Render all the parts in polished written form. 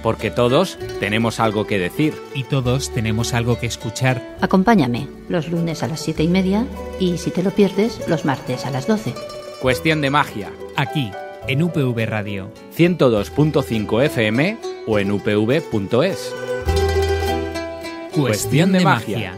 Porque todos tenemos algo que decir. Y todos tenemos algo que escuchar. Acompáñame los lunes a las 7:30 y si te lo pierdes, los martes a las 12. Cuestión de magia. Aquí, en UPV Radio. 102.5 FM o en upv.es. Cuestión de magia.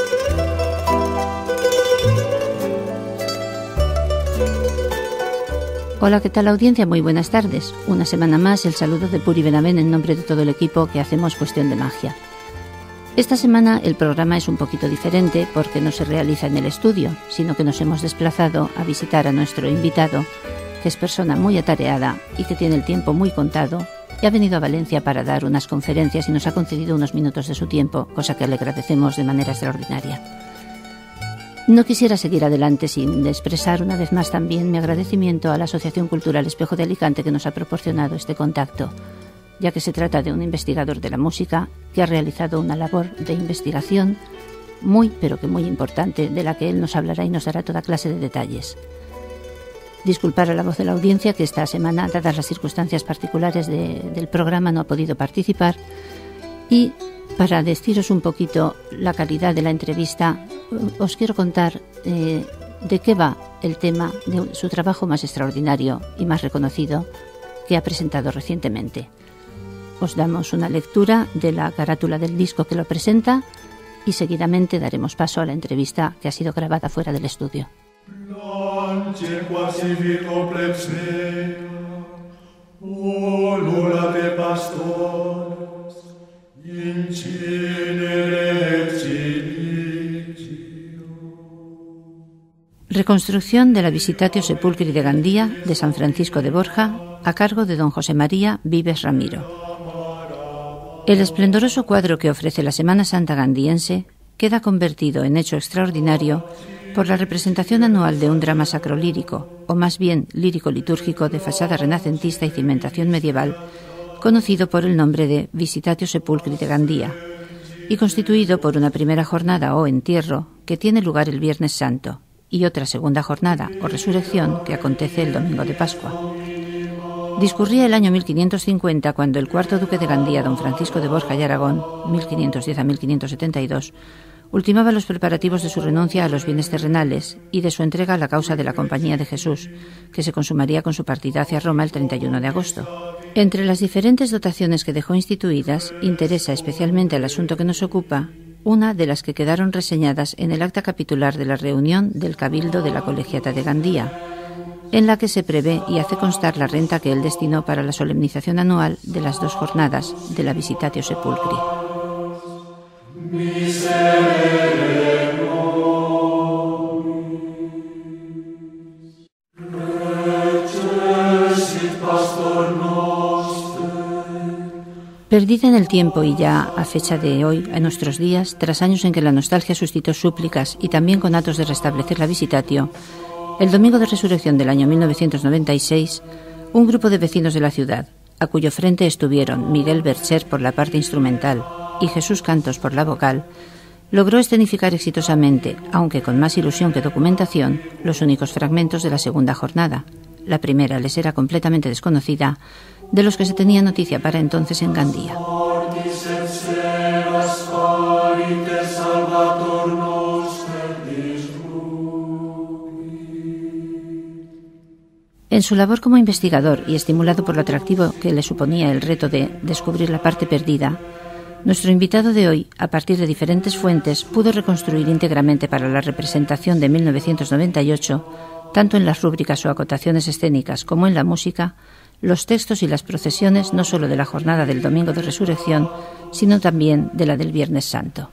Hola, ¿qué tal audiencia? Muy buenas tardes. Una semana más el saludo de Puri Benavent en nombre de todo el equipo que hacemos Cuestión de Magia. Esta semana el programa es un poquito diferente porque no se realiza en el estudio, sino que nos hemos desplazado a visitar a nuestro invitado, que es persona muy atareada y que tiene el tiempo muy contado, y ha venido a Valencia para dar unas conferencias y nos ha concedido unos minutos de su tiempo, cosa que le agradecemos de manera extraordinaria. No quisiera seguir adelante sin expresar una vez más también mi agradecimiento a la Asociación Cultural Espejo de Alicante que nos ha proporcionado este contacto, ya que se trata de un investigador de la música que ha realizado una labor de investigación muy, pero que muy importante, de la que él nos hablará y nos dará toda clase de detalles. Disculpar a la voz de la audiencia que esta semana, dadas las circunstancias particulares del programa, no ha podido participar, y para deciros un poquito la calidad de la entrevista, os quiero contar de qué va el tema de su trabajo más extraordinario y más reconocido que ha presentado recientemente. Os damos una lectura de la carátula del disco que lo presenta y seguidamente daremos paso a la entrevista que ha sido grabada fuera del estudio. Reconstrucción de la Visitatio Sepulcri de Gandía de San Francisco de Borja a cargo de don José María Vives Ramiro. El esplendoroso cuadro que ofrece la Semana Santa gandiense queda convertido en hecho extraordinario por la representación anual de un drama sacrolírico, o más bien lírico-litúrgico de fachada renacentista y cimentación medieval, conocido por el nombre de Visitatio Sepulcri de Gandía, y constituido por una primera jornada o entierro que tiene lugar el Viernes Santo, y otra segunda jornada o resurrección que acontece el domingo de Pascua. Discurría el año 1550 cuando el cuarto duque de Gandía, don Francisco de Borja y Aragón, 1510 a 1572, ultimaba los preparativos de su renuncia a los bienes terrenales y de su entrega a la causa de la Compañía de Jesús, que se consumaría con su partida hacia Roma el 31 de agosto. Entre las diferentes dotaciones que dejó instituidas, interesa especialmente el asunto que nos ocupa una de las que quedaron reseñadas en el acta capitular de la reunión del Cabildo de la Colegiata de Gandía, en la que se prevé y hace constar la renta que él destinó para la solemnización anual de las 2 jornadas de la Visitatio Sepulcri. Perdida en el tiempo y ya a fecha de hoy, en nuestros días, tras años en que la nostalgia suscitó súplicas y también con atos de restablecer la Visitatio, el domingo de resurrección del año 1996, un grupo de vecinos de la ciudad, a cuyo frente estuvieron Miguel Bercher por la parte instrumental y Jesús Cantos por la vocal, logró escenificar exitosamente, aunque con más ilusión que documentación, los únicos fragmentos de la segunda jornada. La primera les era completamente desconocida, de los que se tenía noticia para entonces en Gandía. En su labor como investigador y estimulado por lo atractivo que le suponía el reto de descubrir la parte perdida, nuestro invitado de hoy, a partir de diferentes fuentes, pudo reconstruir íntegramente para la representación de 1998, tanto en las rúbricas o acotaciones escénicas como en la música, los textos y las procesiones no solo de la jornada del Domingo de Resurrección, sino también de la del Viernes Santo.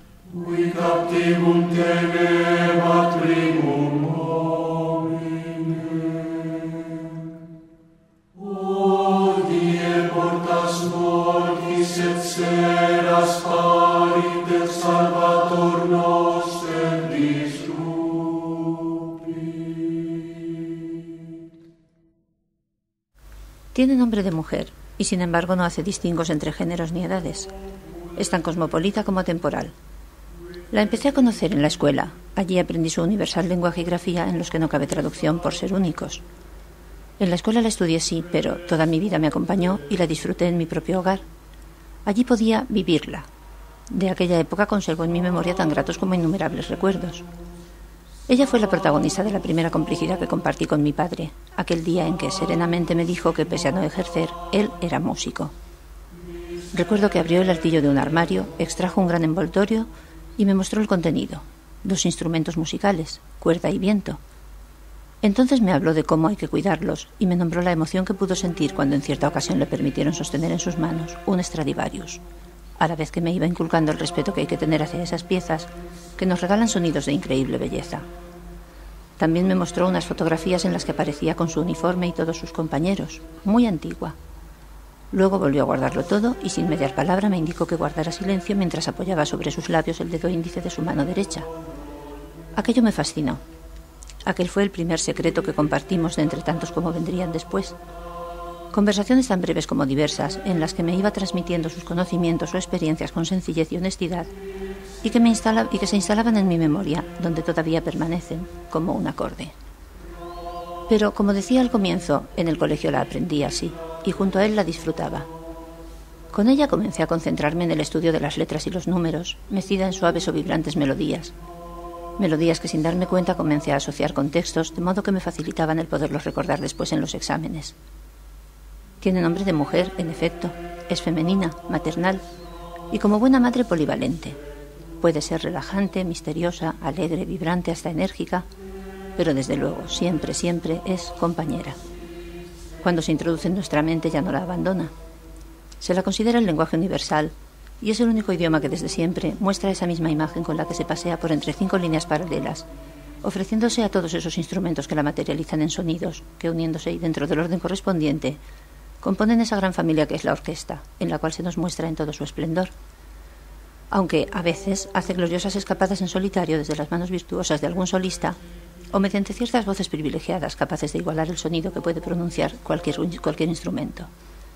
Tiene nombre de mujer y sin embargo no hace distingos entre géneros ni edades. Es tan cosmopolita como atemporal. La empecé a conocer en la escuela. Allí aprendí su universal lenguaje y grafía en los que no cabe traducción por ser únicos. En la escuela la estudié sí, pero toda mi vida me acompañó y la disfruté en mi propio hogar. Allí podía vivirla. De aquella época conservo en mi memoria tan gratos como innumerables recuerdos. Ella fue la protagonista de la primera complicidad que compartí con mi padre, aquel día en que serenamente me dijo que, pese a no ejercer, él era músico. Recuerdo que abrió el altillo de un armario, extrajo un gran envoltorio y me mostró el contenido: 2 instrumentos musicales, cuerda y viento. Entonces me habló de cómo hay que cuidarlos y me nombró la emoción que pudo sentir cuando en cierta ocasión le permitieron sostener en sus manos un Stradivarius, a la vez que me iba inculcando el respeto que hay que tener hacia esas piezas que nos regalan sonidos de increíble belleza. También me mostró unas fotografías en las que aparecía con su uniforme y todos sus compañeros, muy antigua. Luego volvió a guardarlo todo y sin mediar palabra me indicó que guardara silencio mientras apoyaba sobre sus labios el dedo índice de su mano derecha. Aquello me fascinó. Aquel fue el primer secreto que compartimos de entre tantos como vendrían después. Conversaciones tan breves como diversas, en las que me iba transmitiendo sus conocimientos o experiencias con sencillez y honestidad, y que se instalaban en mi memoria, donde todavía permanecen, como un acorde. Pero, como decía al comienzo, en el colegio la aprendí así, y junto a él la disfrutaba. Con ella comencé a concentrarme en el estudio de las letras y los números, mecida en suaves o vibrantes melodías. Melodías que sin darme cuenta comencé a asociar con textos, de modo que me facilitaban el poderlos recordar después en los exámenes. Tiene nombre de mujer, en efecto, es femenina, maternal, y como buena madre polivalente. Puede ser relajante, misteriosa, alegre, vibrante, hasta enérgica, pero desde luego, siempre, siempre es compañera. Cuando se introduce en nuestra mente ya no la abandona. Se la considera el lenguaje universal, y es el único idioma que desde siempre muestra esa misma imagen con la que se pasea por entre 5 líneas paralelas, ofreciéndose a todos esos instrumentos que la materializan en sonidos, que uniéndose y dentro del orden correspondiente, componen esa gran familia que es la orquesta, en la cual se nos muestra en todo su esplendor. Aunque a veces hace gloriosas escapadas en solitario desde las manos virtuosas de algún solista, o mediante ciertas voces privilegiadas capaces de igualar el sonido que puede pronunciar cualquier instrumento.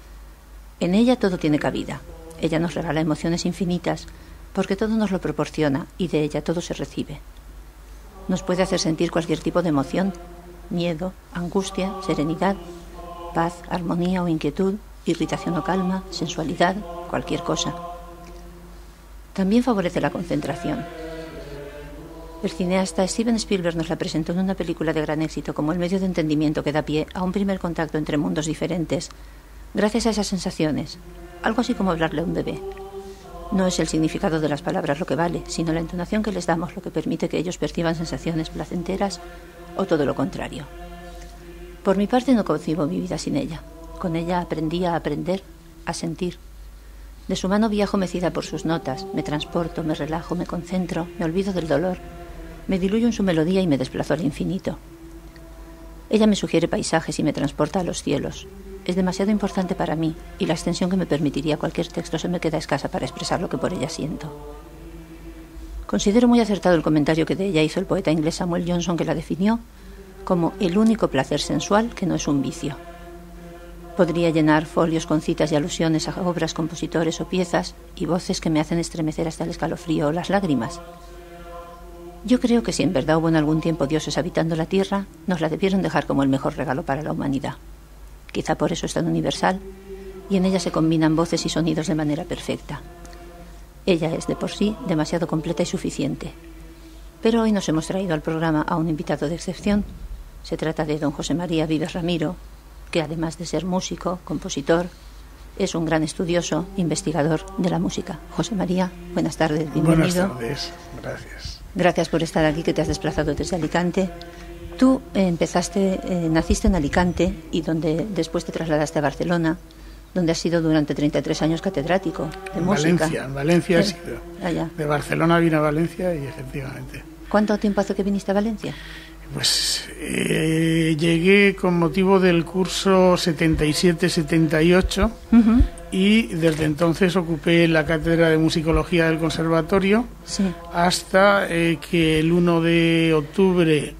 En ella todo tiene cabida. Ella nos regala emociones infinitas, porque todo nos lo proporciona y de ella todo se recibe. Nos puede hacer sentir cualquier tipo de emoción: miedo, angustia, serenidad, paz, armonía o inquietud, irritación o calma, sensualidad, cualquier cosa. También favorece la concentración. El cineasta Steven Spielberg nos la presentó en una película de gran éxito como el medio de entendimiento que da pie a un primer contacto entre mundos diferentes, gracias a esas sensaciones, algo así como hablarle a un bebé. No es el significado de las palabras lo que vale, sino la entonación que les damos lo que permite que ellos perciban sensaciones placenteras o todo lo contrario. Por mi parte no concibo mi vida sin ella. Con ella aprendí a aprender, a sentir. De su mano viajo mecida por sus notas, me transporto, me relajo, me concentro, me olvido del dolor, me diluyo en su melodía y me desplazo al infinito. Ella me sugiere paisajes y me transporta a los cielos. Es demasiado importante para mí y la extensión que me permitiría cualquier texto se me queda escasa para expresar lo que por ella siento. Considero muy acertado el comentario que de ella hizo el poeta inglés Samuel Johnson, que la definió como el único placer sensual que no es un vicio. Podría llenar folios con citas y alusiones a obras, compositores o piezas y voces que me hacen estremecer hasta el escalofrío o las lágrimas. Yo creo que si en verdad hubo en algún tiempo dioses habitando la tierra, nos la debieron dejar como el mejor regalo para la humanidad. Quizá por eso es tan universal, y en ella se combinan voces y sonidos de manera perfecta. Ella es de por sí demasiado completa y suficiente. Pero hoy nos hemos traído al programa a un invitado de excepción. Se trata de don José María Vives Ramiro, que además de ser músico, compositor, es un gran estudioso, investigador de la música. José María, buenas tardes, bienvenido. Buenas tardes, gracias. Gracias por estar aquí, que te has desplazado desde Alicante. Tú naciste en Alicante y donde después te trasladaste a Barcelona, donde has sido durante 33 años catedrático de música. En Valencia he sido. Allá. De Barcelona vine a Valencia y efectivamente. ¿Cuánto tiempo hace que viniste a Valencia? Pues llegué con motivo del curso 77-78 y desde entonces ocupé la cátedra de musicología del conservatorio, sí, hasta que el 1 de octubre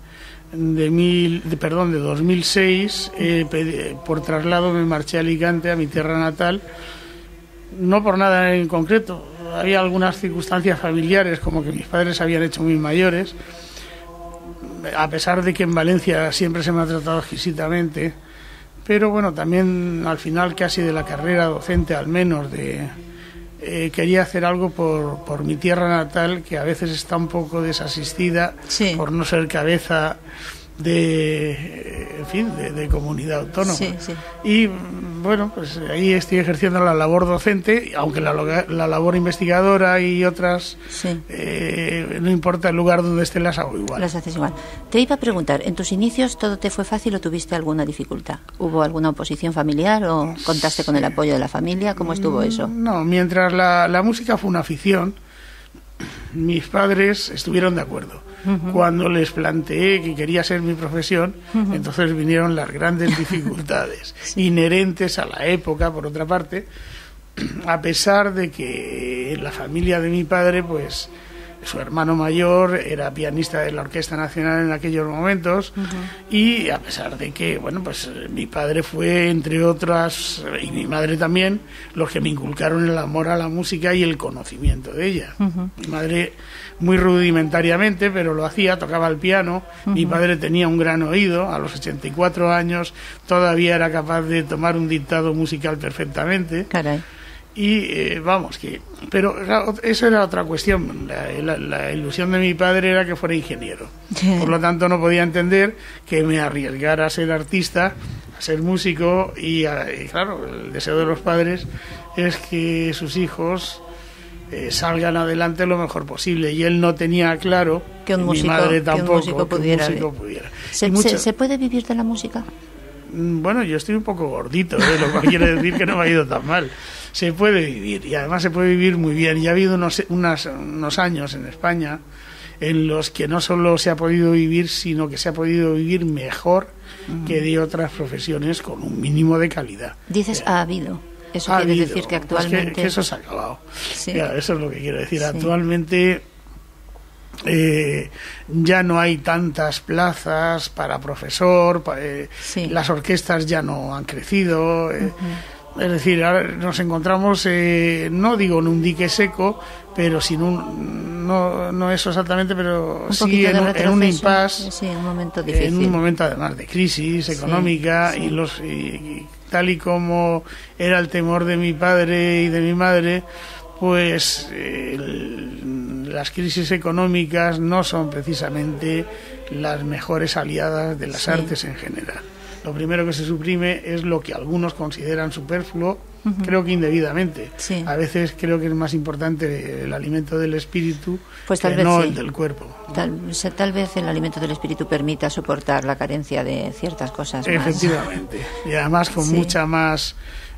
de 2006 por traslado me marché a Alicante, a mi tierra natal, no por nada en concreto. Había algunas circunstancias familiares, como que mis padres se habían hecho muy mayores, a pesar de que en Valencia siempre se me ha tratado exquisitamente, pero bueno, también al final casi de la carrera docente, al menos de quería hacer algo por mi tierra natal, que a veces está un poco desasistida, sí, por no ser cabeza de comunidad autónoma. Sí, sí. Y bueno, pues ahí estoy ejerciendo la labor docente, aunque la labor investigadora y otras, sí, no importa el lugar donde esté, las hago igual. Las haces igual. Te iba a preguntar, ¿en tus inicios todo te fue fácil o tuviste alguna dificultad? ¿Hubo alguna oposición familiar o contaste con el apoyo de la familia? ¿Cómo estuvo eso? No, mientras la música fue una afición, mis padres estuvieron de acuerdo. Cuando les planteé que quería ser mi profesión, entonces vinieron las grandes dificultades inherentes a la época, por otra parte, a pesar de que en la familia de mi padre, pues su hermano mayor era pianista de la Orquesta Nacional en aquellos momentos, y a pesar de que, bueno, pues mi padre fue, entre otras, y mi madre también, los que me inculcaron el amor a la música y el conocimiento de ella. Mi madre muy rudimentariamente, pero lo hacía, tocaba el piano. Mi padre tenía un gran oído, a los 84 años todavía era capaz de tomar un dictado musical perfectamente. Caray. Y pero esa era otra cuestión. La ilusión de mi padre era que fuera ingeniero. Por lo tanto, no podía entender que me arriesgara a ser artista, a ser músico, y claro, el deseo de los padres es que sus hijos salgan adelante lo mejor posible, y él no tenía claro que un músico, mi madre tampoco, pudiera. ¿Se puede vivir de la música? Bueno, yo estoy un poco gordito, lo cual quiere decir que no me ha ido tan mal. Se puede vivir, y además se puede vivir muy bien. Y ha habido unos años en España en los que no solo se ha podido vivir, sino que se ha podido vivir mejor que de otras profesiones, con un mínimo de calidad. Dices ha habido. Eso quiere decir que actualmente... Pues que eso se ha acabado. Sí. Claro, eso es lo que quiero decir. Sí. Actualmente ya no hay tantas plazas para profesor, Sí. Las orquestas ya no han crecido. Es decir, ahora nos encontramos, no digo en un dique seco, pero sin no eso exactamente, pero sí en un impasse, sí, en un momento difícil. En un momento además de crisis económica, sí. Y tal y como era el temor de mi padre y de mi madre, pues las crisis económicas no son precisamente las mejores aliadas de las artes en general. Lo primero que se suprime es lo que algunos consideran superfluo, creo que indebidamente. Sí. A veces creo que es más importante el alimento del espíritu, pues tal que vez no sí. el del cuerpo. Tal vez el alimento del espíritu permita soportar la carencia de ciertas cosas más. Efectivamente. Y además con mucha más...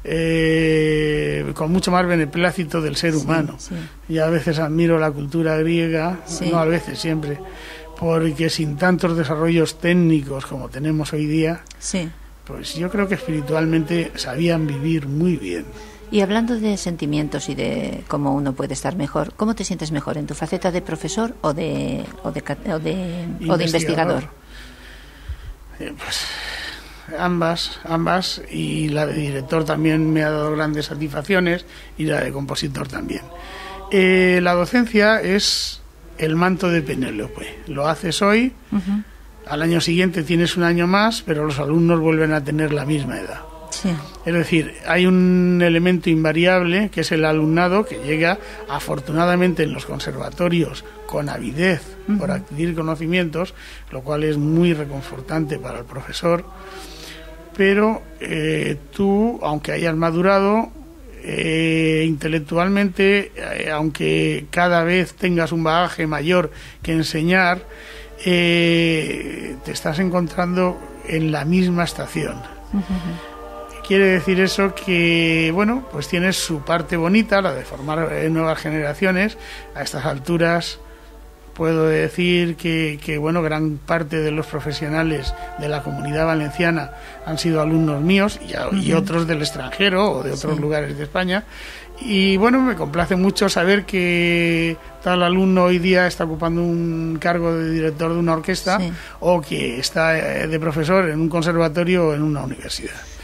con mucho más beneplácito del ser humano. Sí. Y a veces admiro la cultura griega, Sí. no a veces, siempre, porque sin tantos desarrollos técnicos como tenemos hoy día, Sí. pues yo creo que espiritualmente sabían vivir muy bien. Y hablando de sentimientos y de cómo uno puede estar mejor, ¿cómo te sientes mejor? ¿En tu faceta de profesor o de investigador? Pues ambas, y la de director también me ha dado grandes satisfacciones, y la de compositor también. La docencia es el manto de Penélope. Lo haces hoy, al año siguiente tienes un año más, pero los alumnos vuelven a tener la misma edad. Sí. Es decir, hay un elemento invariable, que es el alumnado, que llega afortunadamente en los conservatorios con avidez por adquirir conocimientos, lo cual es muy reconfortante para el profesor. Pero tú, aunque hayas madurado intelectualmente, aunque cada vez tengas un bagaje mayor que enseñar, te estás encontrando en la misma estación. Quiere decir eso que, bueno, pues tienes su parte bonita, la de formar nuevas generaciones. A estas alturas puedo decir que bueno, gran parte de los profesionales de la Comunidad Valenciana han sido alumnos míos, y otros del extranjero o de otros lugares de España. Y bueno, me complace mucho saber que tal alumno hoy día está ocupando un cargo de director de una orquesta, o que está de profesor en un conservatorio o en una universidad.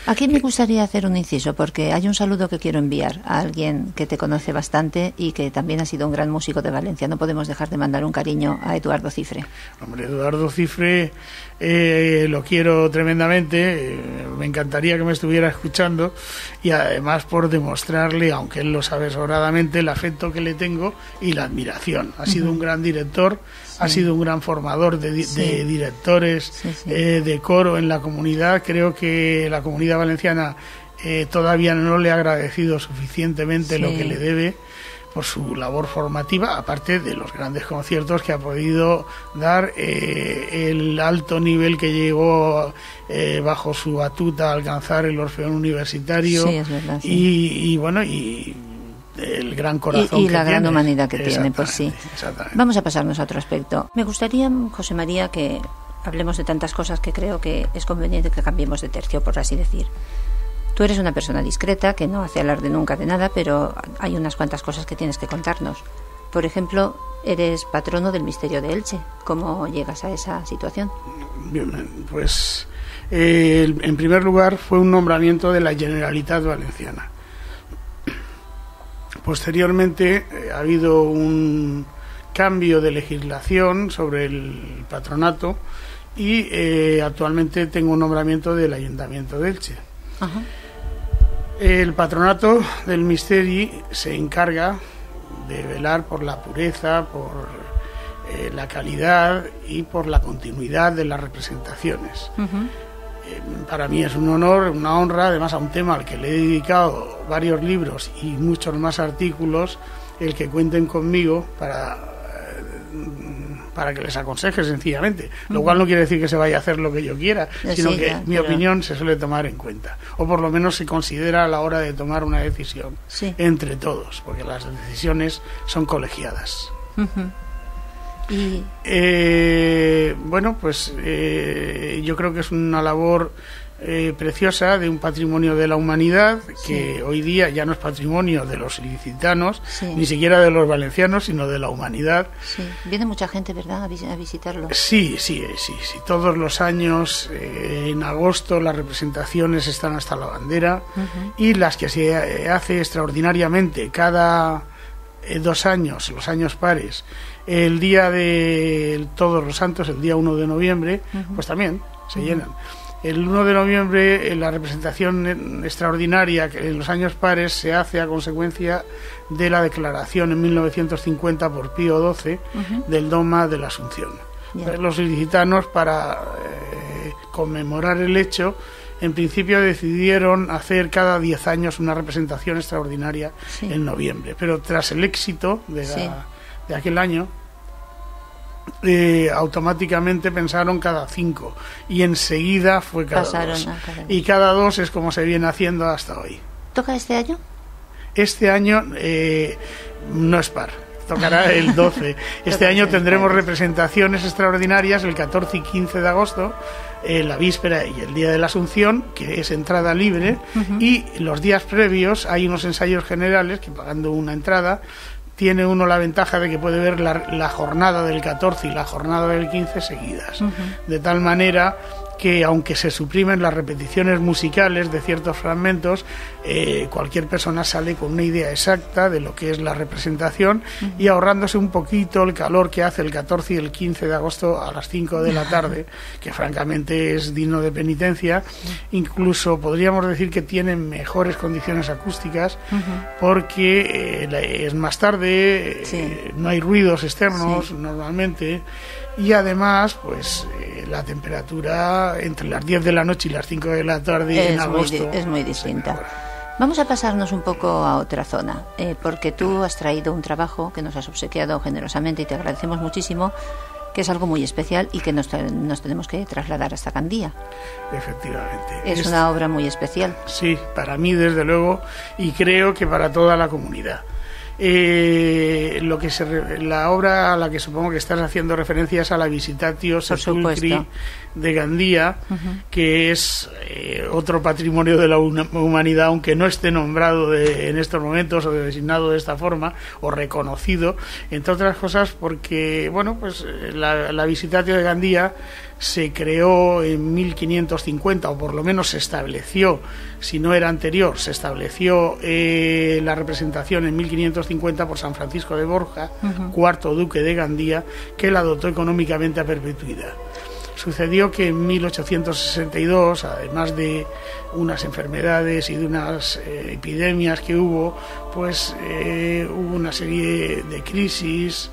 Aquí me gustaría hacer un inciso, porque hay un saludo que quiero enviar a alguien que te conoce bastante y que también ha sido un gran músico de Valencia. No podemos dejar de mandar un cariño a Eduardo Cifre. Hombre, Eduardo Cifre lo quiero tremendamente, me encantaría que me estuviera escuchando, y además por demostrarle, aunque él lo sabe sobradamente, el afecto que le tengo y la admiración. Ha sido un gran director, ha sido un gran formador de directores de coro en la comunidad. Creo que la comunidad valenciana todavía no le ha agradecido suficientemente lo que le debe por su labor formativa, aparte de los grandes conciertos que ha podido dar, el alto nivel que llegó bajo su batuta a alcanzar el Orfeón Universitario, es verdad, y bueno, y el gran corazón y que la gran tiene. Humanidad que tiene, pues sí. Exactamente. Vamos a pasarnos a otro aspecto. Me gustaría, José María, que hablemos de tantas cosas que creo que es conveniente que cambiemos de tercio, por así decir. Tú eres una persona discreta que no hace alarde nunca de nada, pero hay unas cuantas cosas que tienes que contarnos. Por ejemplo, eres patrono del Misterio de Elche. ¿Cómo llegas a esa situación? Bien, pues en primer lugar fue un nombramiento de la Generalitat Valenciana. Posteriormente ha habido un cambio de legislación sobre el patronato y actualmente tengo un nombramiento del Ayuntamiento de Elche. Ajá. El patronato del Misteri se encarga de velar por la pureza, por la calidad y por la continuidad de las representaciones. Para mí es un honor, una honra, además a un tema al que le he dedicado varios libros y muchos más artículos, el que cuenten conmigo para que les aconseje sencillamente, lo cual no quiere decir que se vaya a hacer lo que yo quiera, sino que mi opinión se suele tomar en cuenta, o por lo menos se considera a la hora de tomar una decisión entre todos, porque las decisiones son colegiadas. Y bueno, pues yo creo que es una labor preciosa de un patrimonio de la humanidad que hoy día ya no es patrimonio de los ilicitanos, ni siquiera de los valencianos, sino de la humanidad. Viene mucha gente, ¿verdad?, a visitarlo. Sí. Todos los años en agosto las representaciones están hasta la bandera, y las que se hace extraordinariamente cada 2 años, los años pares, el día de Todos los Santos, el día 1 de noviembre, pues también se llenan. El 1 de noviembre la representación extraordinaria que en los años pares se hace a consecuencia de la declaración en 1950 por Pío XII del dogma de la Asunción. Los ilicitanos, para conmemorar el hecho, en principio decidieron hacer cada 10 años una representación extraordinaria en noviembre, pero tras el éxito de aquel año, automáticamente pensaron cada 5 y enseguida fue cada 2, y cada 2 es como se viene haciendo hasta hoy. ¿Toca este año? Este año no es par, tocará el 12. Este año tendremos representaciones extraordinarias el 14 y 15 de agosto, la víspera y el día de la Asunción, que es entrada libre, y los días previos hay unos ensayos generales que, pagando una entrada, tiene uno la ventaja de que puede ver la jornada del 14 y la jornada del 15 seguidas, de tal manera que, aunque se suprimen las repeticiones musicales de ciertos fragmentos, cualquier persona sale con una idea exacta de lo que es la representación, y ahorrándose un poquito el calor que hace el 14 y el 15 de agosto a las 5 de la tarde, que francamente es digno de penitencia. Incluso podríamos decir que tienen mejores condiciones acústicas, porque es más tarde, no hay ruidos externos normalmente, y además pues la temperatura entre las 10 de la noche y las 5 de la tarde en agosto es muy distinta. Vamos a pasarnos un poco a otra zona, porque tú has traído un trabajo que nos has obsequiado generosamente y te agradecemos muchísimo, que es algo muy especial y que nos tenemos que trasladar hasta Gandía. Efectivamente. Es una obra muy especial. Sí, para mí desde luego, y creo que para toda la comunidad. La obra a la que supongo que estás haciendo referencia es a la Visitatio Sepulcri de Gandía, que es otro patrimonio de la humanidad, aunque no esté nombrado en estos momentos o designado de esta forma o reconocido, entre otras cosas porque la Visitatio de Gandía se creó en 1550, o por lo menos se estableció, si no era anterior, se estableció la representación en 1550 por San Francisco de Borja, cuarto duque de Gandía, que la dotó económicamente a perpetuidad. Sucedió que en 1862, además de unas enfermedades y de unas epidemias que hubo, hubo una serie de crisis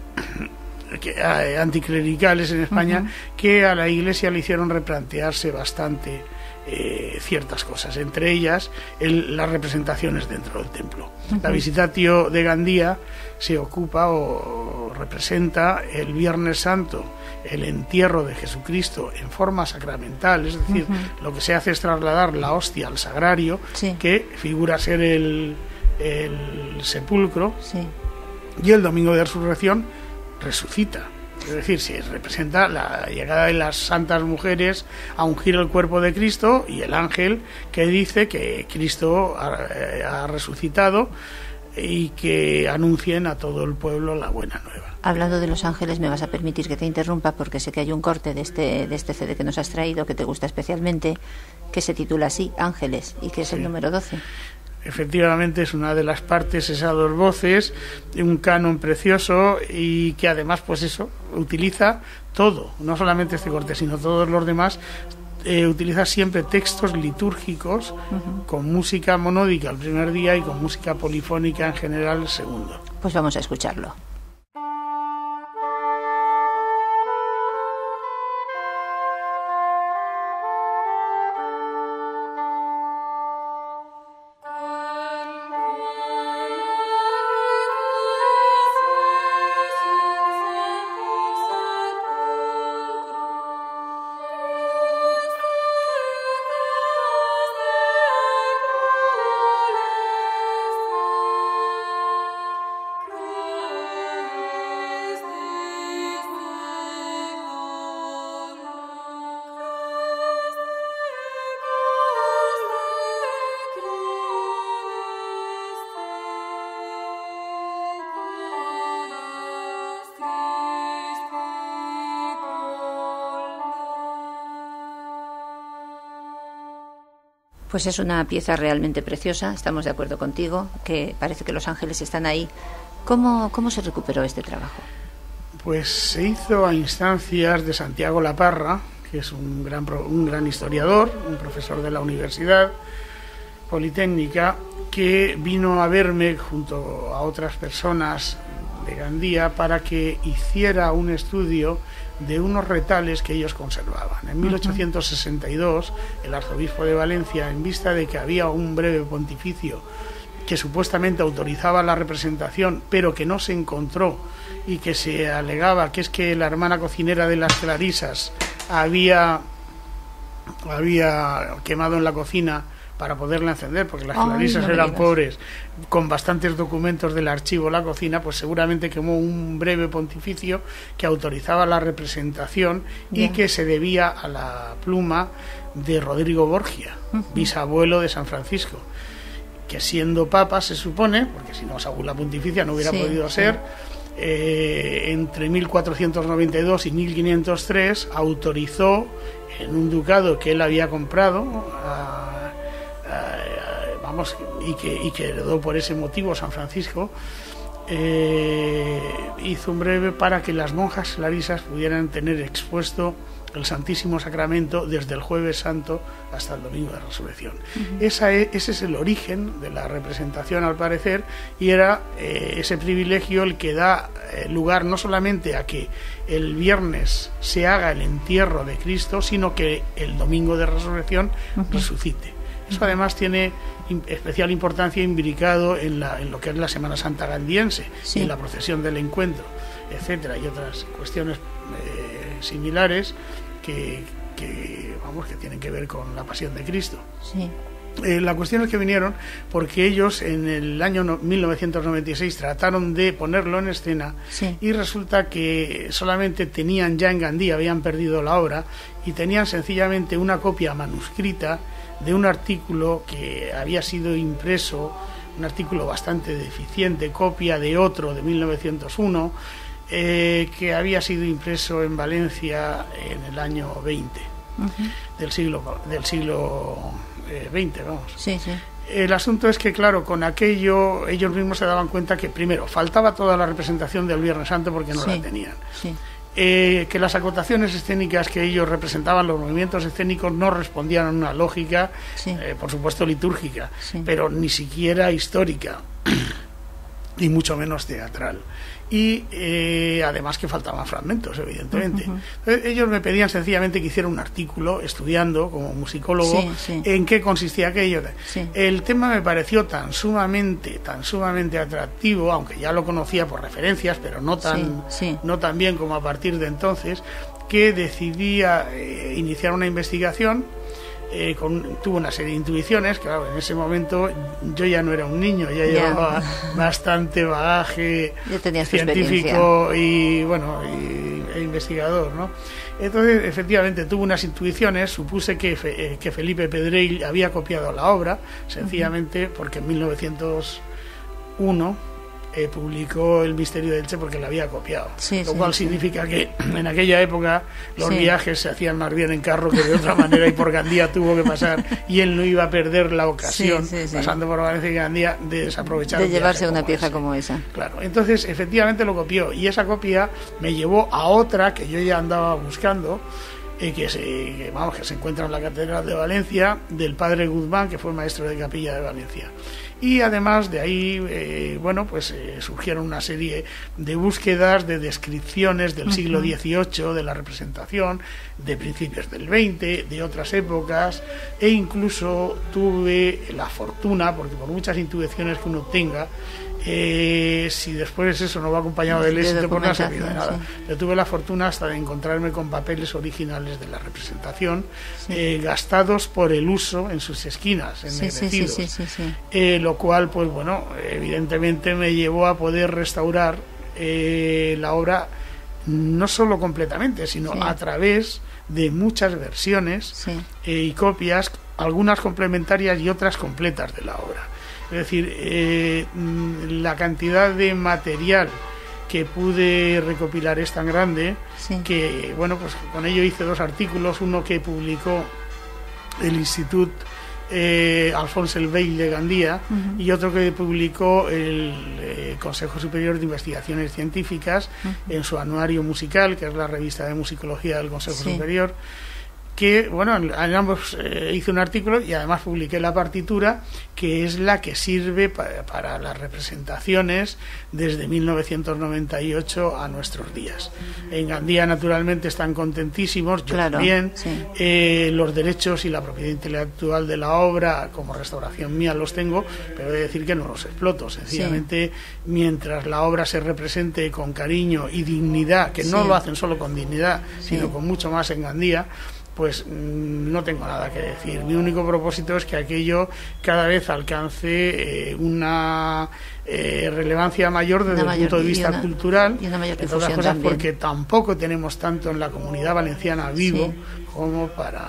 anticlericales en España que a la Iglesia le hicieron replantearse bastante ciertas cosas, entre ellas las representaciones dentro del templo. La Visitatio de Gandía se ocupa o representa el Viernes Santo, el entierro de Jesucristo en forma sacramental, es decir, lo que se hace es trasladar la hostia al sagrario, que figura ser el sepulcro, y el domingo de resurrección resucita. Es decir, se representa la llegada de las santas mujeres a ungir el cuerpo de Cristo y el ángel que dice que Cristo ha resucitado y que anuncien a todo el pueblo la buena nueva. Hablando de los ángeles, me vas a permitir que te interrumpa porque sé que hay un corte de este CD que nos has traído que te gusta especialmente, que se titula así, Ángeles, y que es el número 12. Efectivamente es una de las partes, esas dos voces, un canon precioso y que además utiliza todo, no solamente este corte sino todos los demás, utiliza siempre textos litúrgicos con música monódica el primer día y con música polifónica en general el segundo. Pues vamos a escucharlo. Pues es una pieza realmente preciosa, estamos de acuerdo contigo, que parece que los ángeles están ahí. ¿Cómo se recuperó este trabajo? Pues se hizo a instancias de Santiago Laparra, que es un gran historiador, un profesor de la Universidad Politécnica, que vino a verme junto a otras personas de Gandía para que hiciera un estudio de unos retales que ellos conservaban. En 1862, el arzobispo de Valencia, en vista de que había un breve pontificio que supuestamente autorizaba la representación, pero que no se encontró y que se alegaba que es que la hermana cocinera de las Clarisas había quemado en la cocina para poderla encender, porque las Clarisas eran pobres, con bastantes documentos del archivo la cocina, pues seguramente quemó un breve pontificio que autorizaba la representación y que se debía a la pluma de Rodrigo Borgia, bisabuelo de San Francisco, que siendo papa se supone, porque si no esa bula pontificia no hubiera podido ser, entre 1492 y 1503 autorizó en un ducado que él había comprado y que heredó por ese motivo San Francisco, hizo un breve para que las monjas clarisas pudieran tener expuesto el Santísimo Sacramento desde el Jueves Santo hasta el Domingo de Resurrección. Ese es el origen de la representación, al parecer, y era ese privilegio el que da lugar no solamente a que el viernes se haga el entierro de Cristo, sino que el Domingo de Resurrección resucite. Eso además tiene especial importancia imbricado en lo que es la Semana Santa gandiense, en la procesión del encuentro, etcétera, y otras cuestiones similares que tienen que ver con la pasión de Cristo. Sí. La cuestión es que vinieron porque ellos en el año 1996 trataron de ponerlo en escena, sí, y resulta que solamente tenían ya en Gandía, habían perdido la obra y tenían sencillamente una copia manuscrita de un artículo que había sido impreso, un artículo bastante deficiente, copia de otro de 1901, que había sido impreso en Valencia en el año 20 del siglo XX, vamos. Sí, sí. El asunto es que, claro, con aquello ellos mismos se daban cuenta que, primero, faltaba toda la representación del Viernes Santo porque no, sí, la tenían. Sí. Que las acotaciones escénicas que ellos representaban, los movimientos escénicos, no respondían a una lógica, sí, por supuesto litúrgica, sí, pero ni siquiera histórica, y mucho menos teatral. Y además que faltaban fragmentos, evidentemente. Entonces, ellos me pedían sencillamente que hiciera un artículo estudiando como musicólogo, sí, sí, en qué consistía aquello. Sí. El tema me pareció tan sumamente atractivo, aunque ya lo conocía por referencias, pero no tan, sí, sí, no tan bien como a partir de entonces, que decidí iniciar una investigación. Tuvo una serie de intuiciones, claro, en ese momento yo ya no era un niño, ya llevaba bastante bagaje científico y bueno, e investigador, ¿no? Entonces, efectivamente, tuve unas intuiciones, supuse que Felipe Pedrell había copiado la obra, sencillamente porque en 1901 publicó El misterio de Elche porque la había copiado, sí, lo cual significa que en aquella época los viajes se hacían más bien en carro que de otra manera, y por Gandía tuvo que pasar, y él no iba a perder la ocasión, pasando por Valencia y Gandía, de desaprovechar de llevarse una pieza como esa. Claro, entonces efectivamente lo copió, y esa copia me llevó a otra que yo ya andaba buscando, que se encuentra en la Catedral de Valencia, del padre Guzmán, que fue maestro de capilla de Valencia. Y además de ahí, surgieron una serie de búsquedas, de descripciones del siglo XVIII, de la representación, de principios del XX, de otras épocas, e incluso tuve la fortuna, porque por muchas intuiciones que uno tenga, si después eso no va acompañado del éxito, pues no ha servido de nada. Sí. Yo tuve la fortuna hasta de encontrarme con papeles originales de la representación, sí, gastados por el uso en sus esquinas, ennegrecidos, lo cual, pues bueno, evidentemente me llevó a poder restaurar la obra no solo completamente, sino a través de muchas versiones y copias, algunas complementarias y otras completas de la obra. Es decir, la cantidad de material que pude recopilar es tan grande, que, bueno, pues con ello hice 2 artículos, uno que publicó el Institut Alphonse el Vell de Gandía, y otro que publicó el Consejo Superior de Investigaciones Científicas en su anuario musical, que es la revista de musicología del Consejo Superior, que, bueno, en ambos hice un artículo y además publiqué la partitura, que es la que sirve para las representaciones desde 1998 a nuestros días. En Gandía, naturalmente, están contentísimos, yo también. Los derechos y la propiedad intelectual de la obra, como restauración mía, los tengo, pero he de decir que no los exploto. Sencillamente, mientras la obra se represente con cariño y dignidad, que no lo hacen solo con dignidad, sino con mucho más en Gandía, pues no tengo nada que decir. Mi único propósito es que aquello cada vez alcance una relevancia mayor desde el punto de vista cultural, y una mayor difusión, entre otras cosas, porque tampoco tenemos tanto en la comunidad valenciana vivo como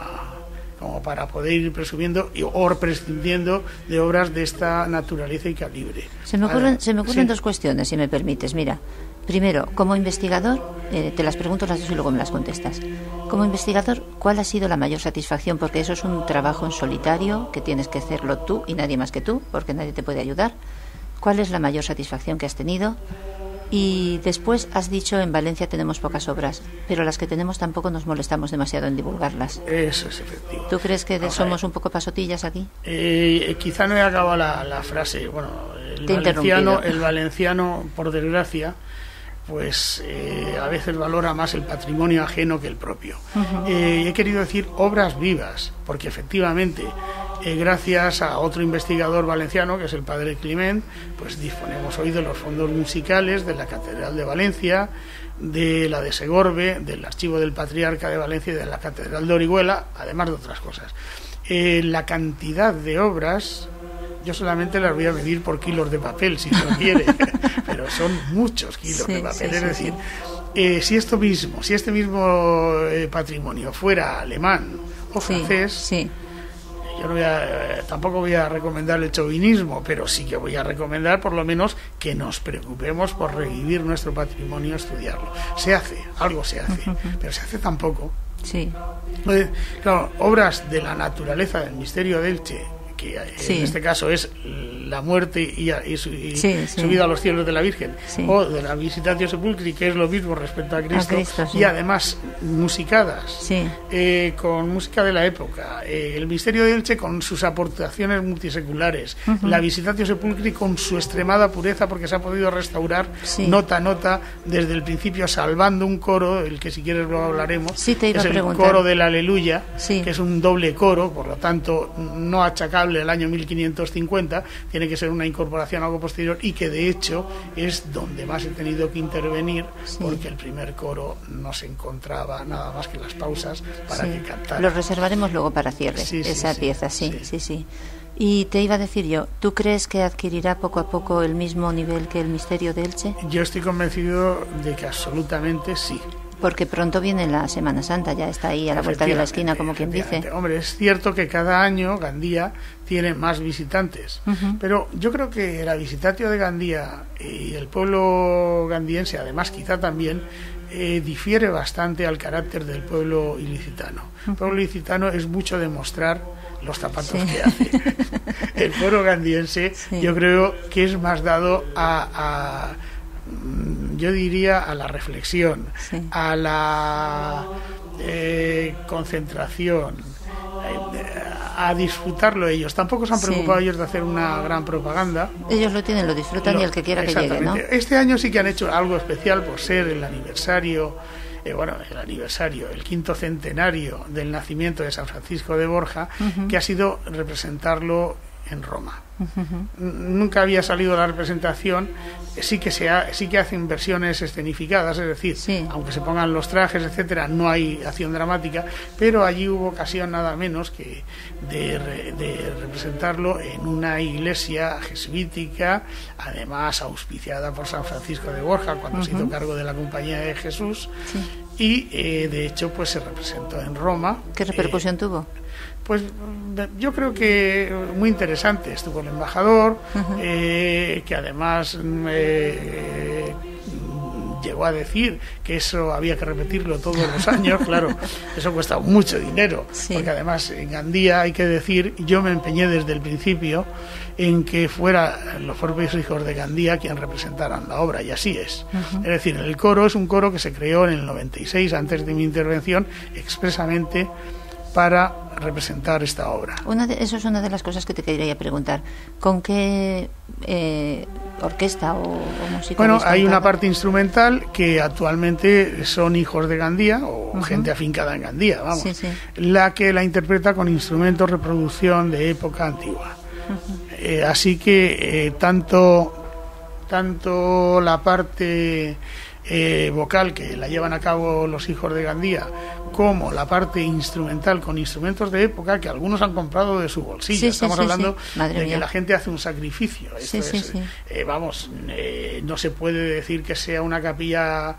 para poder ir presumiendo o prescindiendo de obras de esta naturaleza y calibre. Se me ocurren 2 cuestiones, si me permites. Mira, primero, como investigador, te las pregunto las 2 y luego me las contestas. Como investigador, ¿cuál ha sido la mayor satisfacción? Porque eso es un trabajo en solitario, que tienes que hacerlo tú y nadie más que tú, porque nadie te puede ayudar. ¿Cuál es la mayor satisfacción que has tenido? Y después has dicho, en Valencia tenemos pocas obras, pero las que tenemos tampoco nos molestamos demasiado en divulgarlas. Eso es efectivo. ¿Tú crees que somos un poco pasotillas aquí? Quizá no he acabado la frase. Bueno, el valenciano, por desgracia, pues a veces valora más el patrimonio ajeno que el propio. He querido decir obras vivas, porque efectivamente, gracias a otro investigador valenciano, que es el padre Climent, pues disponemos hoy de los fondos musicales de la Catedral de Valencia, de la de Segorbe, del Archivo del Patriarca de Valencia y de la Catedral de Orihuela, además de otras cosas. La cantidad de obras, yo solamente las voy a medir por kilos de papel, si lo quiere, pero son muchos kilos de papel. Es decir, si este mismo patrimonio fuera alemán o francés, yo tampoco voy a recomendar el chauvinismo, pero sí que voy a recomendar por lo menos que nos preocupemos por revivir nuestro patrimonio, estudiarlo. Algo se hace, pero se hace tan poco. Sí. Claro, obras de la naturaleza del misterio de Elche, que en este caso es la muerte y subida a los cielos de la Virgen, o de la Visitatio Sepulcri, que es lo mismo respecto a Cristo, y además musicadas, con música de la época, el misterio de Elche con sus aportaciones multiseculares, la Visitatio Sepulcri con su extremada pureza, porque se ha podido restaurar nota a nota desde el principio, salvando un coro, el que si quieres lo hablaremos, es el coro del Aleluya, que es un doble coro, por lo tanto no achacable el año 1550, tiene que ser una incorporación algo posterior, y que de hecho es donde más he tenido que intervenir, porque el primer coro no se encontraba nada más que las pausas para que cantara. Lo reservaremos luego para cierre, esa pieza, sí. Y te iba a decir yo, ¿tú crees que adquirirá poco a poco el mismo nivel que el misterio de Elche? Yo estoy convencido de que absolutamente sí. Porque pronto viene la Semana Santa, ya está ahí a la vuelta de la esquina, como quien dice. Hombre, es cierto que cada año Gandía tiene más visitantes, pero yo creo que la Visitatio de Gandía y el pueblo gandiense, además quizá también, difiere bastante al carácter del pueblo ilicitano. El pueblo ilicitano es mucho de mostrar los zapatos que hace. El pueblo gandiense yo creo que es más dado yo diría a la reflexión, a la concentración, a disfrutarlo ellos. Tampoco se han preocupado ellos de hacer una gran propaganda. Ellos lo tienen, lo disfrutan, y el que quiera que llegue, ¿no? Este año sí que han hecho algo especial por ser el aniversario, el quinto centenario del nacimiento de San Francisco de Borja, que ha sido representarlo en Roma. Nunca había salido la representación. Sí que hacen versiones escenificadas, es decir, aunque se pongan los trajes, etcétera, no hay acción dramática, pero allí hubo ocasión nada menos que de representarlo en una iglesia jesuítica, además auspiciada por San Francisco de Borja cuando se hizo cargo de la Compañía de Jesús, y de hecho pues se representó en Roma. ¿Qué repercusión tuvo? Pues yo creo que muy interesante. Estuvo el embajador, que además llegó a decir que eso había que repetirlo todos los años. Claro, eso cuesta mucho dinero, porque además en Gandía, hay que decir, yo me empeñé desde el principio en que fueran los propios hijos de Gandía quien representaran la obra, y así es. Es decir, el coro es un coro que se creó en el 96, antes de mi intervención, expresamente para representar esta obra. Eso es una de las cosas que te quería preguntar. ¿Con qué orquesta o música? Bueno, hay una parte instrumental que actualmente son hijos de Gandía o gente afincada en Gandía, vamos, la que la interpreta con instrumentos de reproducción de época antigua. Así que tanto la parte vocal, que la llevan a cabo los hijos de Gandía, como la parte instrumental con instrumentos de época que algunos han comprado de su bolsillo. Estamos hablando de que la gente hace un sacrificio. No se puede decir que sea una capilla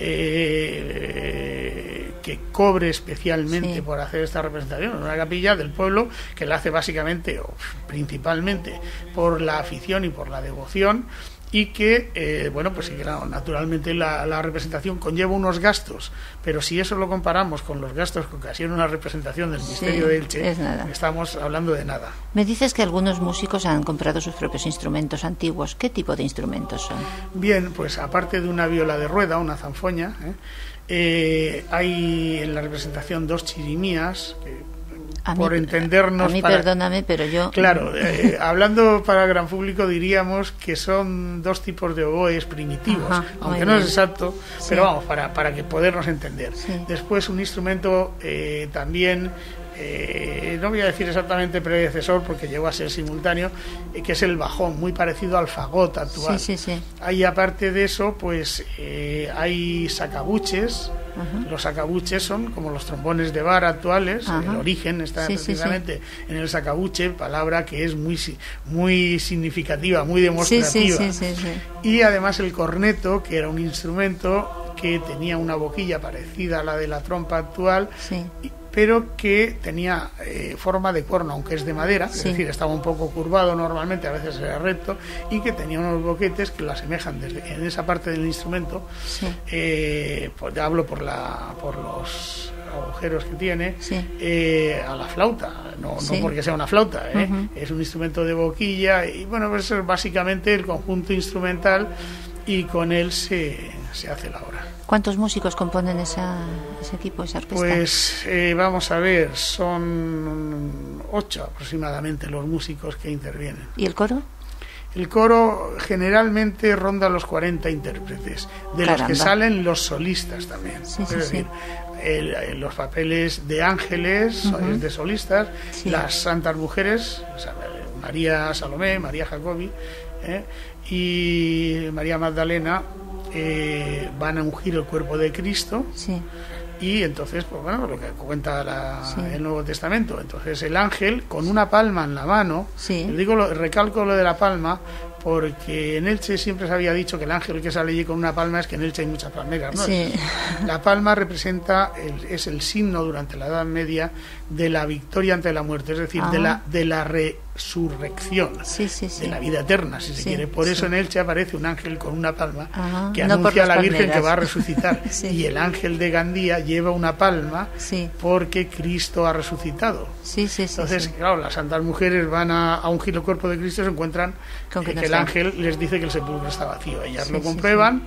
que cobre especialmente por hacer esta representación. Es una capilla del pueblo que la hace básicamente o principalmente por la afición y por la devoción, y que, pues sí, claro, naturalmente la representación conlleva unos gastos, pero si eso lo comparamos con los gastos que ocasiona una representación del misterio de Elche, estamos hablando de nada. Me dices que algunos músicos han comprado sus propios instrumentos antiguos. ¿Qué tipo de instrumentos son? Bien, pues aparte de una viola de rueda, una zanfoña, hay en la representación dos chirimías, que por entendernos. A mí, perdóname, pero yo... Claro, hablando para el gran público diríamos que son dos tipos de oboes primitivos, aunque no es exacto, pero vamos, para que podernos entender. Después un instrumento también, no voy a decir exactamente predecesor porque llegó a ser simultáneo, que es el bajón, muy parecido al fagot actual. Ahí, aparte de eso, pues hay sacabuches, Los sacabuches son como los trombones de vara actuales. Ajá. El origen está Sí, precisamente en el sacabuche, palabra que es muy significativa, muy Sí, demostrativa. sí. Y además el corneto, que era un instrumento que tenía una boquilla parecida a la de la trompa actual, Sí. pero que tenía forma de cuerno, aunque es de madera, Sí. es decir, estaba un poco curvado normalmente, a veces era recto, y que tenía unos boquetes que lo asemejan en esa parte del instrumento. Sí. Pues ya hablo por los agujeros que tiene, Sí. a la flauta, no Sí. porque sea una flauta, Ujú. es un instrumento de boquilla, y bueno, pues es básicamente el conjunto instrumental, y con él se hace la obra. ¿Cuántos músicos componen ese equipo, esa orquesta? Pues vamos a ver, son 8 aproximadamente los músicos que intervienen. ¿Y el coro? El coro generalmente ronda los 40 intérpretes, de los Caramba. que salen los solistas también. Sí, es sí, decir, los papeles de ángeles, Ujú. es de solistas, Sí. las santas mujeres, o sea, María Salomé, María Jacobi y María Magdalena, van a ungir el cuerpo de Cristo. Sí. Y entonces, pues bueno, lo que cuenta Sí. el Nuevo Testamento. Entonces el ángel, con una palma en la mano, Sí. recalco lo de la palma, porque en Elche siempre se había dicho que el ángel que sale allí con una palma es que en Elche hay muchas palmeras, ¿no? Sí. La palma representa, es el signo durante la Edad Media de la victoria ante la muerte, es decir, Ah. de la resurrección, Sí. de la vida eterna, si se Sí, quiere. Por eso sí. en Elche aparece un ángel con una palma Ajá, que no por anuncia a las la Virgen que palmeras. va a resucitar. Sí. Y el ángel de Gandía lleva una palma Sí. porque Cristo ha resucitado. Sí. Entonces, Sí. claro, las santas mujeres van a ungir el cuerpo de Cristo y se encuentran Con que no que el está. ángel les dice que el sepulcro está vacío. Ellas Sí, lo sí, comprueban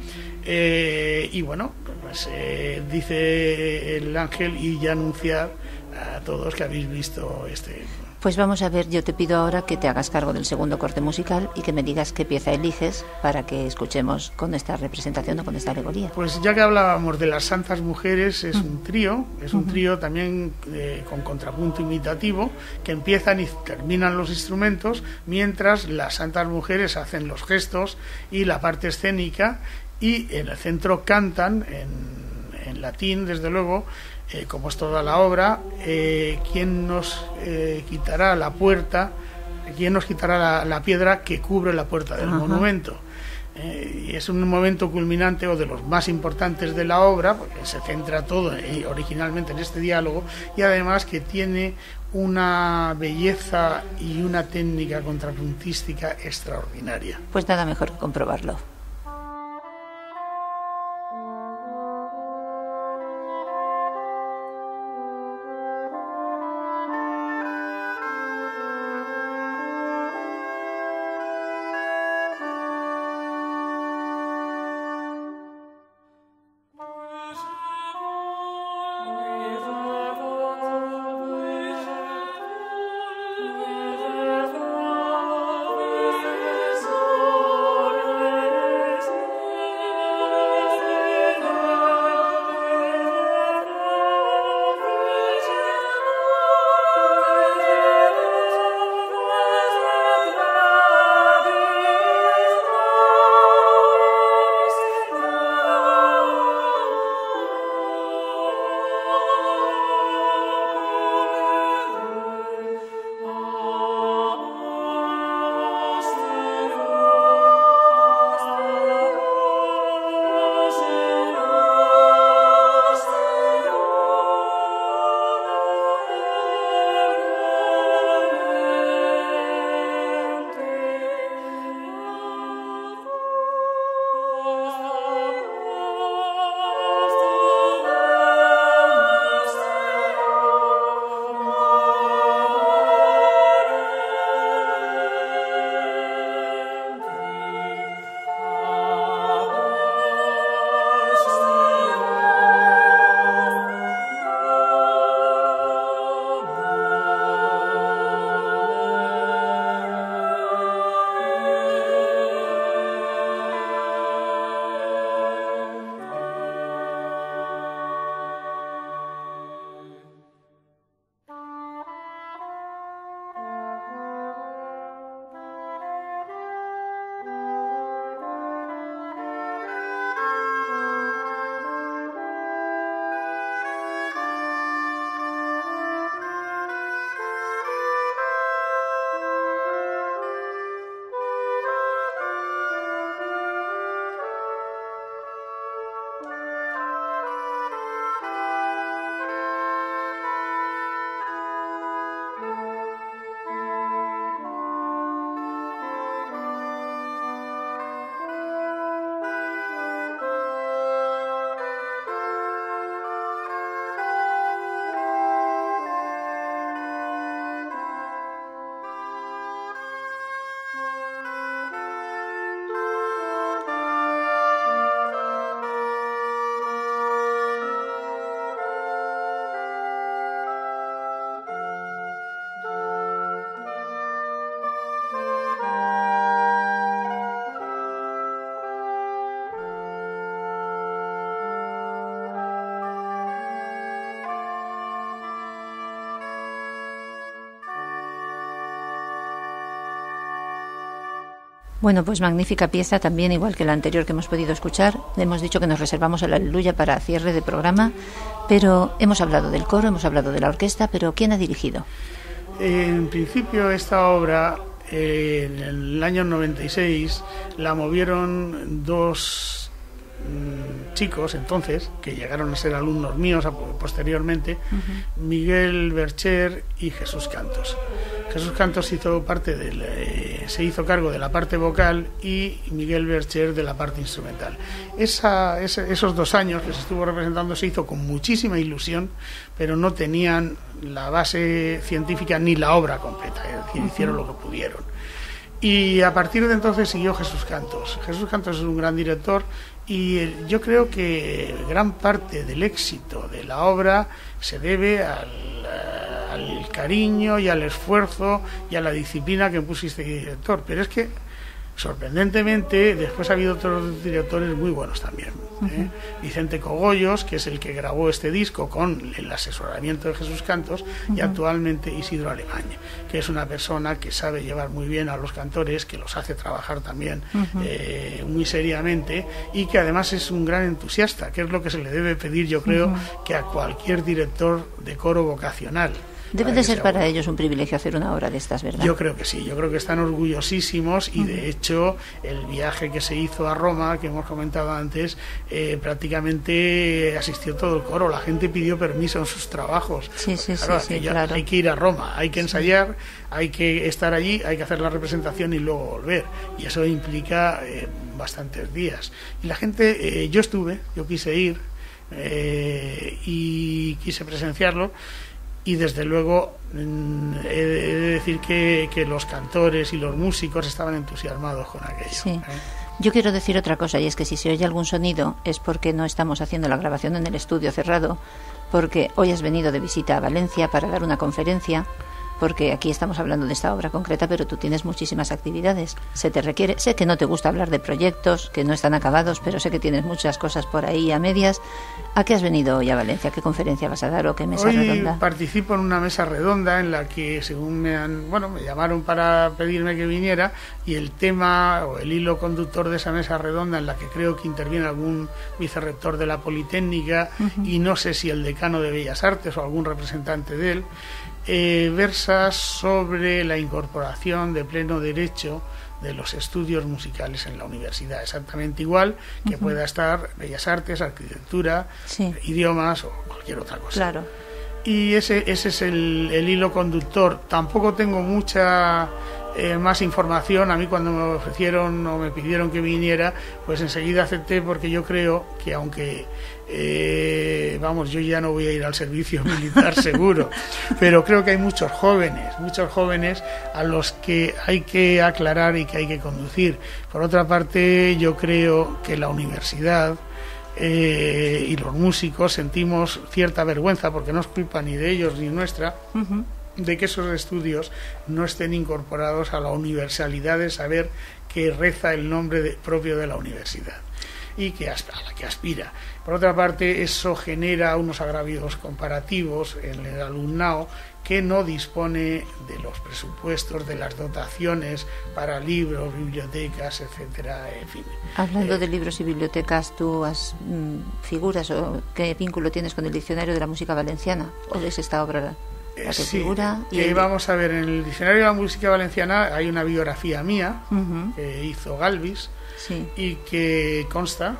y bueno, pues dice el ángel y ya anuncia a todos que habéis visto este. Pues vamos a ver, yo te pido ahora que te hagas cargo del segundo corte musical y que me digas qué pieza eliges para que escuchemos con esta representación o con esta alegoría. Pues ya que hablábamos de las santas mujeres, es un trío, también con contrapunto imitativo, que empiezan y terminan los instrumentos, mientras las santas mujeres hacen los gestos y la parte escénica, y en el centro cantan en latín, desde luego, como es toda la obra, ¿quién nos quitará la puerta? ¿Quién nos quitará la piedra que cubre la puerta del monumento? Y es un momento culminante o de los más importantes de la obra, porque se centra todo originalmente en este diálogo, y además que tiene una belleza y una técnica contrapuntística extraordinaria. Pues nada mejor que comprobarlo. Sore Bueno, pues magnífica pieza también, igual que la anterior que hemos podido escuchar. Hemos dicho que nos reservamos el Aleluya para cierre de programa, pero hemos hablado del coro, hemos hablado de la orquesta, pero ¿quién ha dirigido? En principio esta obra, en el año 96, la movieron dos chicos entonces, que llegaron a ser alumnos míos posteriormente, Miguel Bercher y Jesús Cantos. Jesús Cantos se hizo cargo de la parte vocal y Miguel Bercher de la parte instrumental. Esos 2 años que se estuvo representando se hizo con muchísima ilusión, pero no tenían la base científica ni la obra completa, es decir, hicieron lo que pudieron. Y a partir de entonces siguió Jesús Cantos. Jesús Cantos es un gran director y yo creo que gran parte del éxito de la obra se debe al cariño y al esfuerzo y a la disciplina que puso este director. Pero es que, sorprendentemente, después ha habido otros directores muy buenos también. Vicente Cogollos, que es el que grabó este disco con el asesoramiento de Jesús Cantos, y actualmente Isidro Alemany, que es una persona que sabe llevar muy bien a los cantores, que los hace trabajar también muy seriamente, y que además es un gran entusiasta, que es lo que se le debe pedir, yo creo, que a cualquier director de coro vocacional. Debe de ser para ellos un privilegio hacer una obra de estas, ¿verdad? Yo creo que sí, yo creo que están orgullosísimos y de hecho el viaje que se hizo a Roma, que hemos comentado antes, prácticamente asistió todo el coro, la gente pidió permiso en sus trabajos. Sí, claro. Hay que ir a Roma, hay que ensayar, hay que estar allí, hay que hacer la representación y luego volver, y eso implica bastantes días. Y la gente, yo quise ir y quise presenciarlo. Y desde luego he de decir que los cantores y los músicos estaban entusiasmados con aquello. Sí. Yo quiero decir otra cosa, y es que si se oye algún sonido es porque no estamos haciendo la grabación en el estudio cerrado, porque hoy has venido de visita a Valencia para dar una conferencia, porque aquí estamos hablando de esta obra concreta, pero tú tienes muchísimas actividades. Se te requiere, sé que no te gusta hablar de proyectos que no están acabados, pero sé que tienes muchas cosas por ahí a medias. ¿A qué has venido hoy a Valencia? ¿Qué conferencia vas a dar o qué mesa redonda? Hoy participo en una mesa redonda en la que, según me llamaron para pedirme que viniera, y el tema o el hilo conductor de esa mesa redonda, en la que creo que interviene algún vicerrector de la Politécnica y no sé si el decano de Bellas Artes o algún representante de él, versa sobre la incorporación de pleno derecho de los estudios musicales en la universidad, exactamente igual que pueda estar Bellas Artes, Arquitectura, idiomas o cualquier otra cosa. Claro. Y ese es el hilo conductor. Tampoco tengo mucha más información. A mí cuando me ofrecieron o me pidieron que viniera, pues enseguida acepté, porque yo creo que aunque yo ya no voy a ir al servicio militar seguro, pero creo que hay muchos jóvenes a los que hay que aclarar y que hay que conducir. Por otra parte, yo creo que la universidad y los músicos sentimos cierta vergüenza, porque no es culpa ni de ellos ni nuestra, de que esos estudios no estén incorporados a la universalidad de saber que reza el nombre propio de la universidad y a la que aspira. Por otra parte, eso genera unos agravios comparativos en el alumnado que no dispone de los presupuestos, de las dotaciones para libros, bibliotecas, etcétera, en fin. Hablando de libros y bibliotecas, ¿tú figuras o qué vínculo tienes con el Diccionario de la Música Valenciana? ¿O es esta obra la que figura? Vamos a ver, en el Diccionario de la Música Valenciana hay una biografía mía que hizo Galvis y que consta,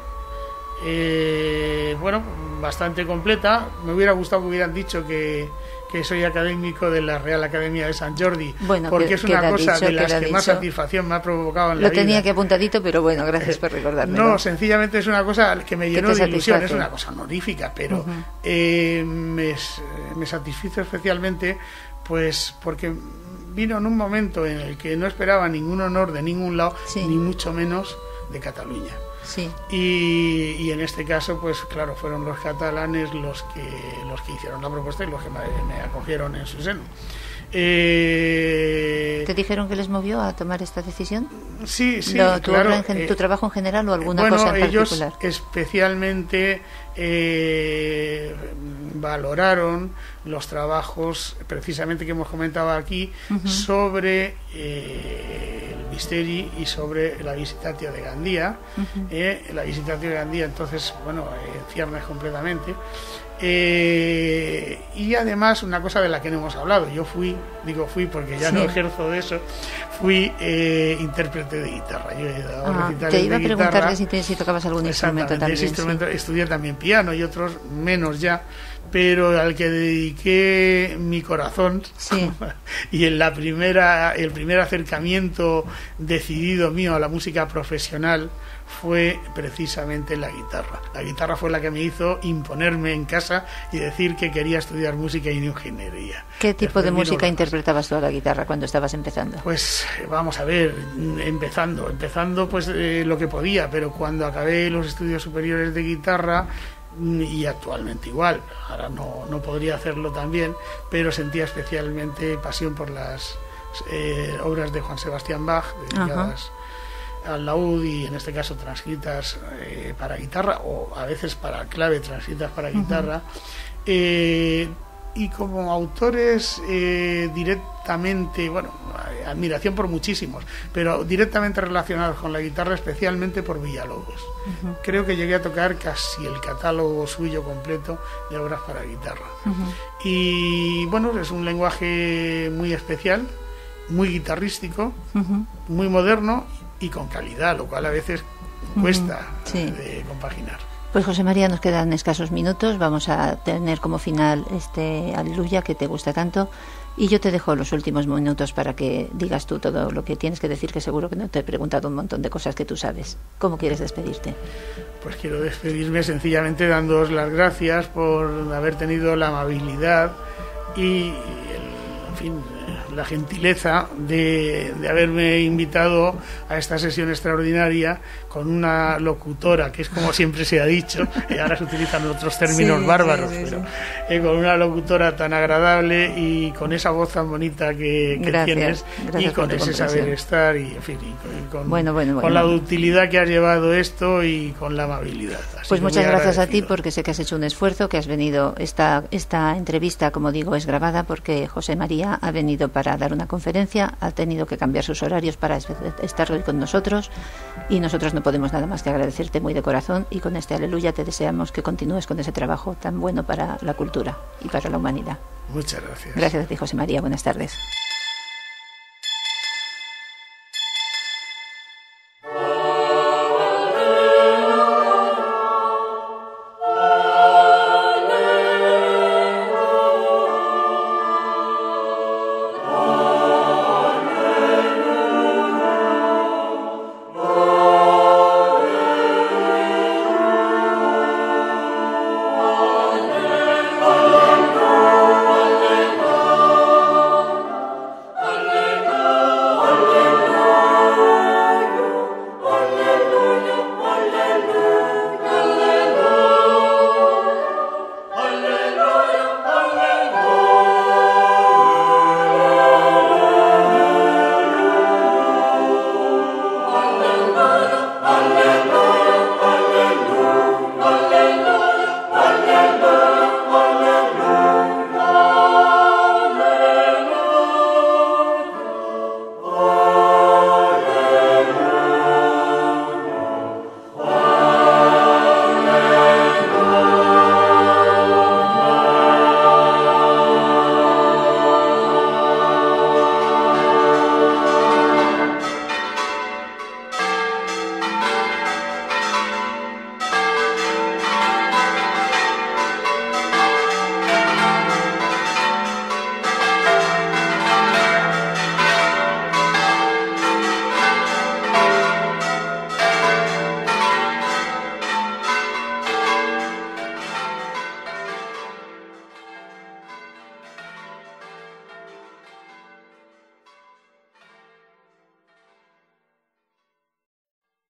bastante completa. Me hubiera gustado que hubieran dicho que soy académico de la Real Academia de Sant Jordi, porque es una cosa de las que más satisfacción me ha provocado en la vida. Lo tenía que apuntadito, pero bueno, gracias por recordármelo. No, sencillamente es una cosa que me llenó de ilusión, es una cosa honorífica, pero me satisfizo especialmente, pues porque vino en un momento en el que no esperaba ningún honor de ningún lado, ni mucho menos de Cataluña. Y en este caso, pues claro, fueron los catalanes los que hicieron la propuesta y los que me acogieron en su seno. ¿Te dijeron que les movió a tomar esta decisión? Sí, claro. ¿Tu trabajo en general o alguna cosa en particular? Ellos especialmente valoraron los trabajos precisamente que hemos comentado aquí sobre el Misteri y sobre la Visitatio de Gandía. La Visitatio de Gandía, entonces, bueno, en ciernes completamente. Y además una cosa de la que no hemos hablado, yo fui porque ya no ejerzo de eso, fui intérprete de guitarra. Yo he dado recitales te iba a preguntar si tocabas algún instrumento también. Estudié también piano y otros menos ya, pero al que dediqué mi corazón y en el primer acercamiento decidido mío a la música profesional fue precisamente la guitarra. La guitarra fue la que me hizo imponerme en casa y decir que quería estudiar música y ingeniería. ¿Qué tipo de música interpretabas tú a la guitarra cuando estabas empezando? Pues vamos a ver, empezando pues lo que podía, pero cuando acabé los estudios superiores de guitarra, y actualmente igual, ahora no podría hacerlo también, pero sentía especialmente pasión por las obras de Juan Sebastián Bach, dedicadas al laúd y en este caso transcritas para guitarra, o a veces para clave transcritas para guitarra, y como autores directamente, bueno, admiración por muchísimos, pero directamente relacionados con la guitarra, especialmente por Villalobos. Creo que llegué a tocar casi el catálogo suyo completo de obras para guitarra. Y bueno, es un lenguaje muy especial, muy guitarrístico, muy moderno y con calidad, lo cual a veces cuesta de compaginar. Pues José María, nos quedan escasos minutos, vamos a tener como final este Aleluya que te gusta tanto, y yo te dejo los últimos minutos para que digas tú todo lo que tienes que decir, que seguro que no te he preguntado un montón de cosas que tú sabes. ¿Cómo quieres despedirte? Pues quiero despedirme sencillamente dándoos las gracias por haber tenido la amabilidad y la gentileza de haberme invitado a esta sesión extraordinaria con una locutora, que es como siempre se ha dicho, ahora se utilizan otros términos bárbaros, pero con una locutora tan agradable y con esa voz tan bonita que tienes, y con ese saber estar y, en fin, y con la utilidad que has llevado esto y con la amabilidad. Así pues muchas gracias a ti, porque sé que has hecho un esfuerzo, que has venido, esta entrevista, como digo, es grabada porque José María ha venido para dar una conferencia, ha tenido que cambiar sus horarios para estar hoy con nosotros, y nosotros no podemos nada más que agradecerte muy de corazón, y con este Aleluya te deseamos que continúes con ese trabajo tan bueno para la cultura y para la humanidad. Muchas gracias. Gracias a ti, José María. Buenas tardes.